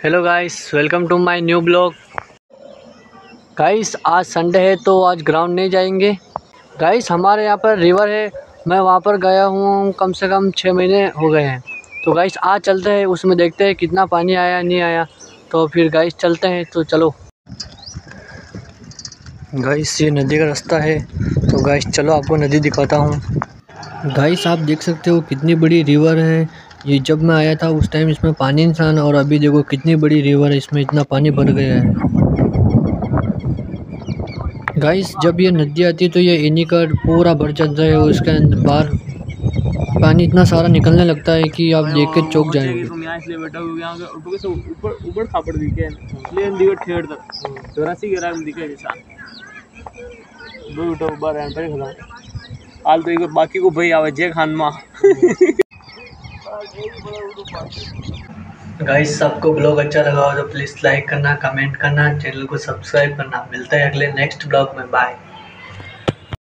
Hello guys, welcome to my new blog. Guys आज Sunday है तो आज ग्राउंड नहीं जाएंगे। गाइस हमारे यहाँ पर रिवर है, मैं वहाँ पर गया हूँ कम से कम 6 महीने हो गए हैं। तो गाइस आज चलते हैं, उसमें देखते हैं कितना पानी आया नहीं आया। तो फिर गाइस चलते हैं, तो चलो। गाइस ये नदी का रास्ता है, तो गाइस चलो आपको नदी दिखाता हूँ। गाइस आप देख सकते हो कितनी बड़ी रिवर है। ये जब मैं आया था उस टाइम इसमें पानी नहीं था, और अभी देखो कितनी बड़ी रिवर है, इसमें इतना पानी भर गया है। गाइस जब ये नदी आती है तो ये एनीकट पूरा भर जाता है, और इसके अंदर बाहर पानी इतना सारा निकलने लगता है कि आप देख के चौंक जाएंगे। बाकी को भाई आवे जे खान मा। गाइस आपको ब्लॉग अच्छा लगा हो तो प्लीज़ लाइक करना, कमेंट करना, चैनल को सब्सक्राइब करना। मिलता है अगले नेक्स्ट ब्लॉग में। बाय।